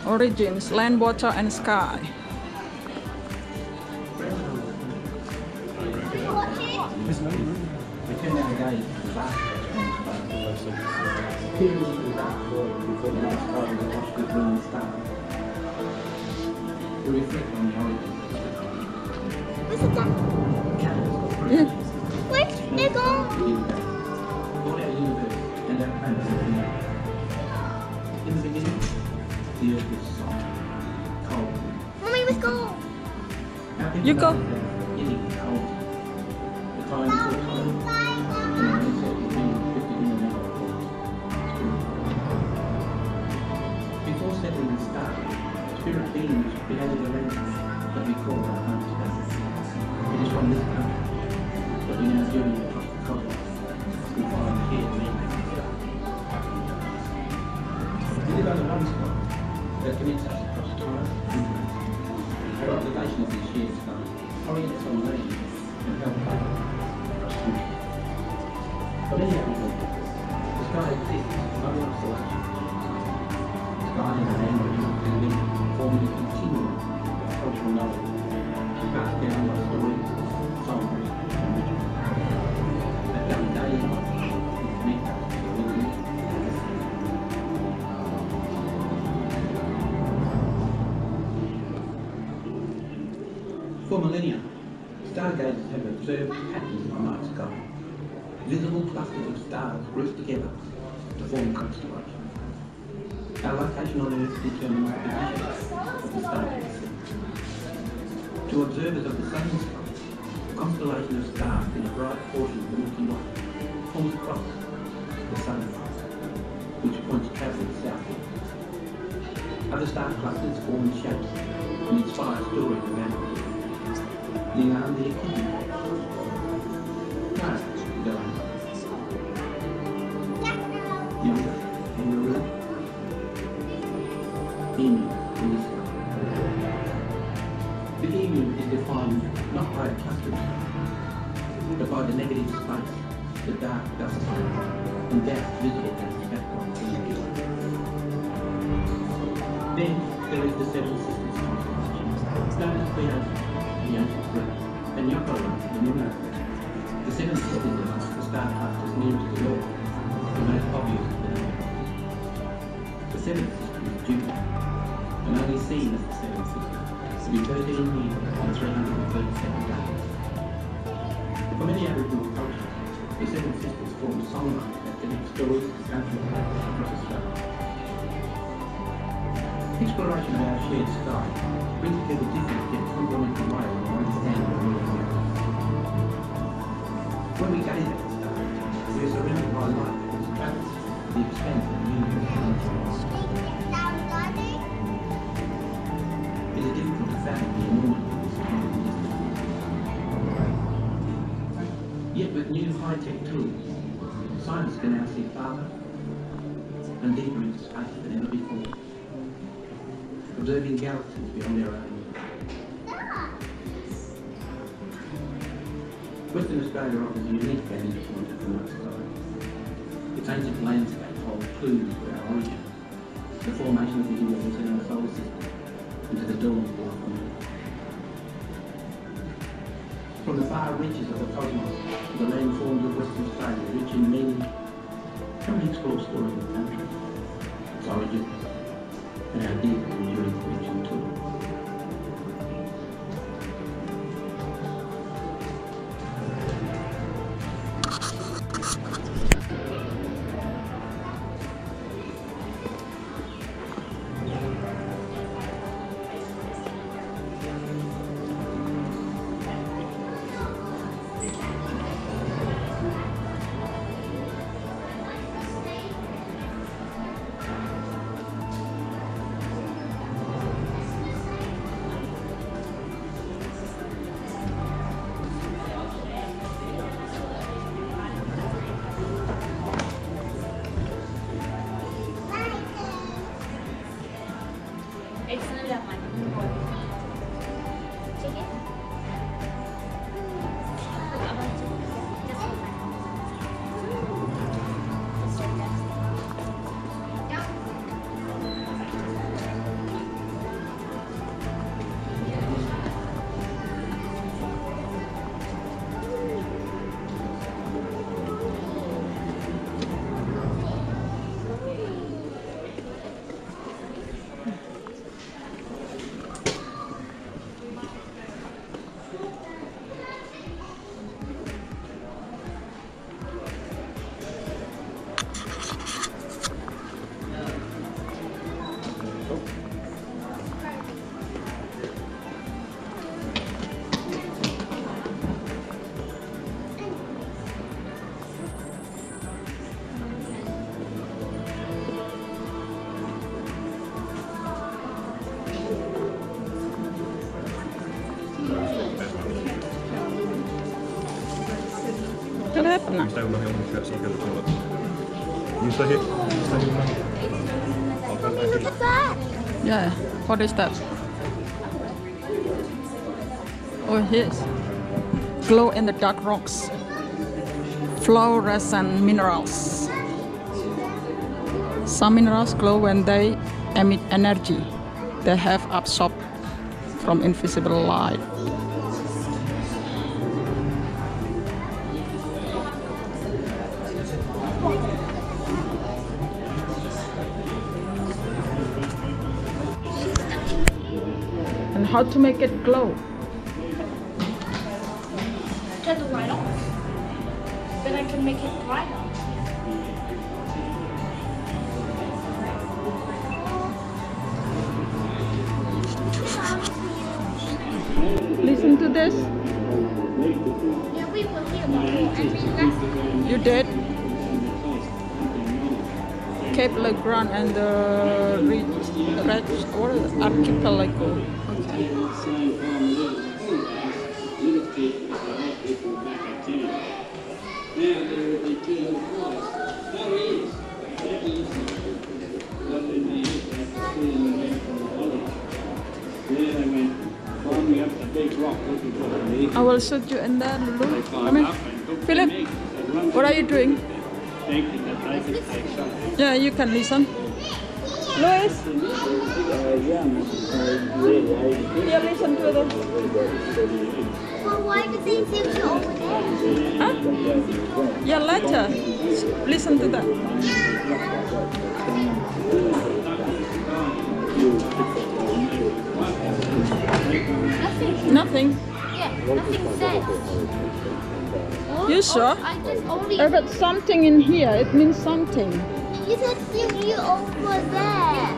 Origins, land, water, and sky. Yeah. Where's they go? In the beginning, the earth was soft, cold. Mommy, let's go. You go. Getting cold. The time before time. And they said between 50 and an hour. Before settling the star, spirit beings created a language that we call our home space. It is from this country that we now journey across the cosmos. We find shared meaning. We live under one sky that connects us across time and space. Our observation of this shared sky orients on learning and help us across country. For many Aboriginal people, the sky exists not in isolation. The sky and our Aboriginal community form a continuum of cultural knowledge, passed down by stories, songs, and rituals. That our daily life will connect us to the living and the sea. For millennia, stargazers have observed patterns in the night sky. Visible clusters of stars grouped together to form constellations. Our location on Earth determines the position of the stars. To observers of the southern sky, a constellation of stars in a bright portion of the Milky Way forms across the sun, which points travelling southward. Other star clusters form shapes and inspire stories of animals. Lingaan the Equity. No, going. Younger, kangaroo. Emu in the sky. The emu is defined not by a cluster of stars, but by the negative space, the dark dust and gas visible against the background of the Milky Way. Then there is the Seven Sisters constellation, known as Pleiades, the ancient Greek, and Yokolo, the Lunar. The Seven Sisters are amongst the star clusters nearest to Earth, the most obvious of the name. The seventh sister is Jupiter, and only seen as the Seven Sisters, to be 13 years and 337 days. For many Aboriginal cultures, the Seven Sisters form a songline that connects stories to country across Australia. Exploration of our shared sky brings together different yet complementary ways of understanding the world around us. When we gaze at the stars, we are surrounded by light which travels the expanse of the universe. It is difficult to fathom the enormity of this tremendous distance. Yet with new high-tech tools, scientists can now see farther and deeper into space than ever before, observing galaxies beyond our own. Western Australia offers a unique vantage point of the night sky. Its ancient landscape holds clues to our origin, the formation of the universe in our solar system, and to the dawn of life on Earth. From the far reaches of the cosmos to the landforms of Western Australia, rich in meaning, come and explore stories of the country, its origin, and our deep and enduring connection to it. What happened? You stay with Mummy, I'm going to go to the toilet. You stay here. Stay with Mummy. I'll go back Look in. at that. Yeah. What is that? Oh, yes. Glow in the dark rocks. Fluorescent minerals. Some minerals glow when they emit energy they have absorbed from invisible light. And how to make it glow? Turn the light off. Then I can make it brighter. Listen to this. Yeah, we were here before and we left. You did? Cape Legrand and the Red Archipelago. Okay. I will shoot you in there, Lulu. Come in. Philip, what are you doing? Yeah, you can listen. Louis? Yeah, listen to the... Well, why does it seem to over there? Huh? Yeah, later. Listen to that. Nothing. Yeah, nothing said. You sure? I just only. I got something in here. It means something. You said you over there.